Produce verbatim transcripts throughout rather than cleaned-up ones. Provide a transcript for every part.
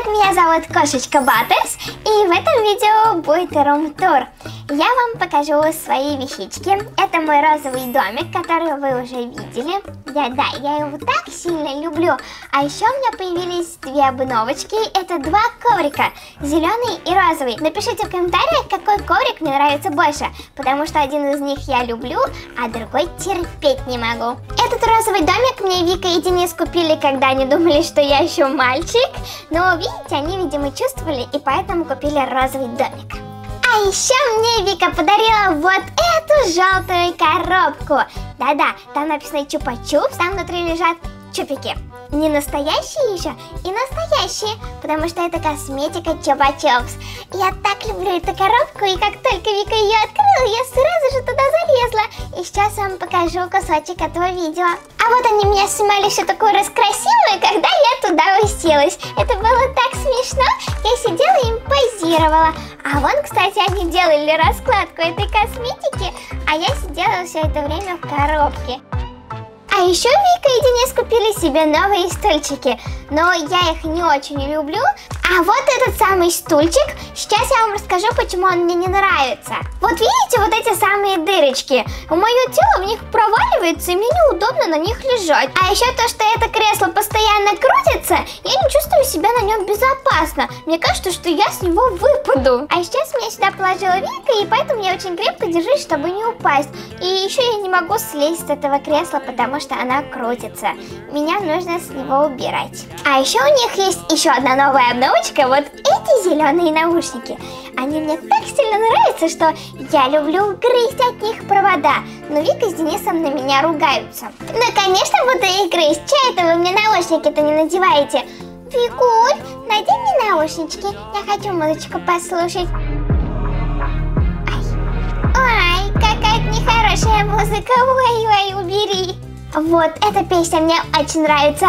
привет! Меня зовут Кошечка Баттерс, и в этом видео будет рум-тур. Я вам покажу свои вещички. Это мой розовый домик, который вы уже видели. Я, да, я его так сильно люблю. А еще у меня появились две обновочки. Это два коврика, зеленый и розовый. Напишите в комментариях, какой коврик мне нравится больше, потому что один из них я люблю, а другой терпеть не могу. Этот розовый домик мне Вика и Денис купили, когда они думали, что я еще мальчик. Но, видите, они, видимо, чувствовали, и поэтому купили розовый домик. А еще мне Вика подарила вот эту желтую коробку. Да-да, там написано Чупа-Чупс, там внутри лежат чупики. Не настоящие еще, и настоящие, потому что это косметика Чупа-Чупс. Я так люблю эту коробку, и как только Вика ее открыла, я сразу же туда залезла. И сейчас вам покажу кусочек этого видео. А вот они меня снимали все такое раскрасивое, когда я туда уселась. Это было так смешно, я сидела и им позировала. А вон, кстати, они делали раскладку этой косметики, а я сидела все это время в коробке. А еще Вика и Денис купили себе новые стульчики, но я их не очень люблю. А вот этот самый стульчик, сейчас я вам расскажу, почему он мне не нравится. Вот видите, вот эти самые дырочки, мое тело в них проваливается, и мне неудобно на них лежать. А еще то, что это кресло постоянно крутится, я не чувствую себя на нем безопасно. Мне кажется, что я с него выпаду. А сейчас меня сюда положила Вика, и поэтому я очень крепко держусь, чтобы не упасть. И еще я не могу слезть с этого кресла, потому что она крутится. Меня нужно с него убирать. А еще у них есть еще одна новая обновочка, вот эти зеленые наушники. Они мне так сильно нравятся, что я люблю грызть от них провода. Но Вика с Денисом на меня ругаются. Ну, конечно, буду их грызть. Чего это вы мне наушники-то не надеваете? Викуль, надень мне наушнички. Я хочу музычку послушать. Ай, ай, какая-то нехорошая музыка. Ой-ой, убери. Вот, эта песня мне очень нравится.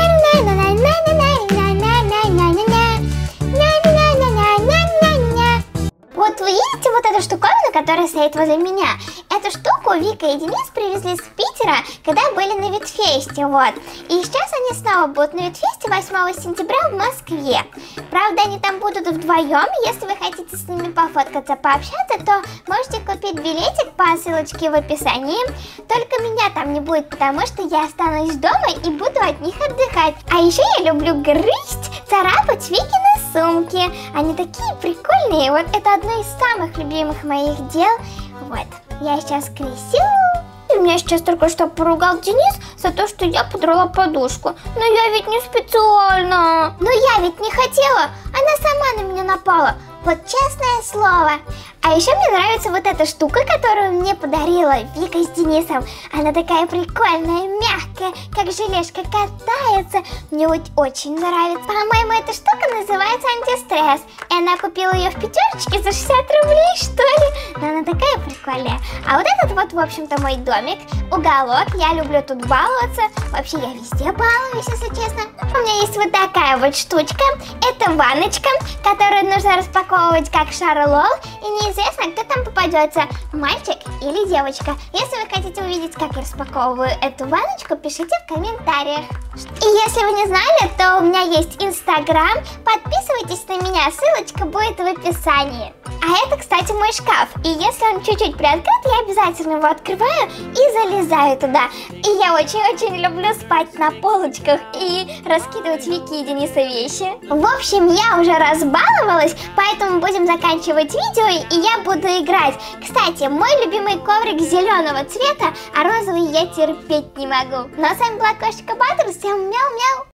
Вот вы видите вот эту штуковину, которая стоит возле меня? Эту штуку Вика и Денис привезли с Питера, когда были на Ветфесте, вот. И сейчас они снова будут на Ветфесте восьмого сентября в Москве. Правда, они там будут вдвоем. Если вы хотите с ними пофоткаться, пообщаться, то можете купить билетик по ссылочке в описании. Только меня там не будет, потому что я останусь дома и буду от них отдыхать. А еще я люблю грызть, царапать Викины сумки. Они такие прикольные. Вот это одно из самых любимых моих дел. Вот, я сейчас кресю. И меня сейчас только что поругал Денис за то, что я подрала подушку. Но я ведь не специально. Но я ведь не хотела. Она сама на меня напала. Вот честное слово. А еще мне нравится вот эта штука, которую мне подарила Вика с Денисом. Она такая прикольная, мягкая, как желешка, катается. Мне вот очень нравится. По-моему, эта штука называется антистресс. И она купила ее в пятерочке за шестьдесят рублей, что ли. Но она такая прикольная. А вот этот вот, в общем-то, мой домик, уголок. Я люблю тут баловаться. Вообще, я везде балуюсь, если честно. У меня есть вот такая вот штучка. Это ванночка, которую нужно распаковывать как шарлол. И не Неизвестно, кто там попадется, мальчик или девочка. Если вы хотите увидеть, как я распаковываю эту ванночку, пишите в комментариях. И если вы не знали, то у меня есть Инстаграм. Подписывайтесь на меня, ссылочка будет в описании. А это, кстати, мой шкаф. И если он чуть-чуть приоткрыт, я обязательно его открываю и залезаю туда. И я очень-очень люблю спать на полочках и раскидывать Вики и Дениса вещи. В общем, я уже разбаловалась, поэтому будем заканчивать видео, и я буду играть. Кстати, мой любимый коврик зеленого цвета, а розовый я терпеть не могу. Но с вами была Кошечка Баттерс, всем мяу-мяу.